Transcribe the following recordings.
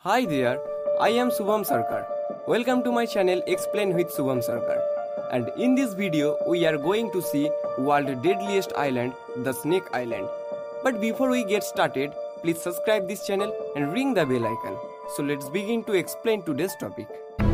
Hi there, I am Shubham Sarkar. Welcome to my channel Explain with Shubham Sarkar. And in this video, we are going to see world's deadliest island, the Snake Island. But before we get started, please subscribe this channel and ring the bell icon. So let's begin to explain today's topic.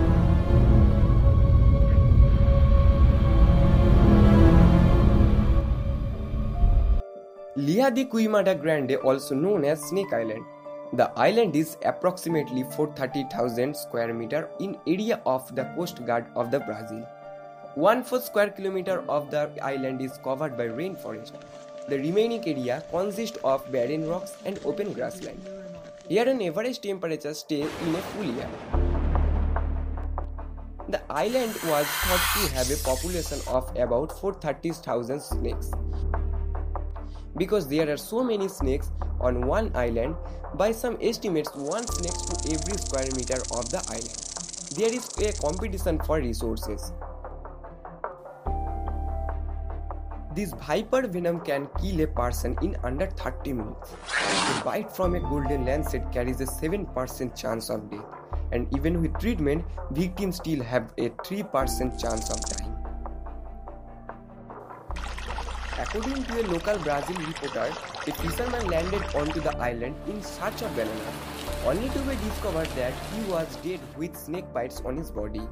Ilha de Queimada Grande, also known as Snake Island. The island is approximately 430,000 square meter in area of the coast guard of the Brazil. 1/4 square kilometer of the island is covered by rainforest. The remaining area consists of barren rocks and open grassland. Here an average temperature stays in a full year. The island was thought to have a population of about 430,000 snakes. Because there are so many snakes on one island, by some estimates one snake to every square meter of the island. There is a competition for resources. This viper venom can kill a person in under 30 minutes. A bite from a golden lancet carries a 7% chance of death, and even with treatment, victims still have a 3% chance of dying. According to a local Brazil reporter, a fisherman landed onto the island in search of banana, only to be discovered that he was dead with snake bites on his body.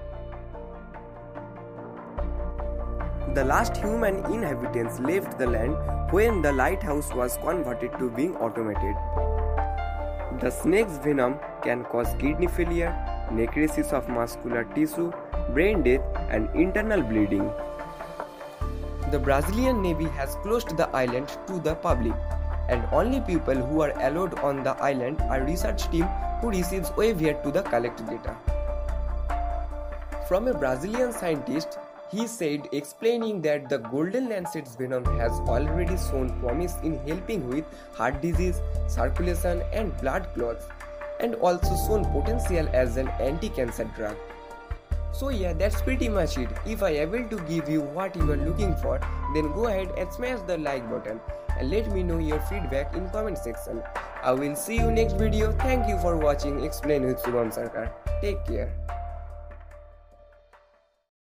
The last human inhabitants left the land when the lighthouse was converted to being automated. The snake's venom can cause kidney failure, necrosis of muscular tissue, brain death, and internal bleeding. The Brazilian Navy has closed the island to the public, and only people who are allowed on the island are research team who receives waiver to the collect data. From a Brazilian scientist, he said explaining that the golden lancet's venom has already shown promise in helping with heart disease, circulation and blood clots, and also shown potential as an anti-cancer drug. So yeah, that's pretty much it. If I able to give you what you are looking for, then go ahead and smash the like button and let me know your feedback in comment section. I will see you next video. Thank you for watching Explain with Shubham Sarkar. Take care.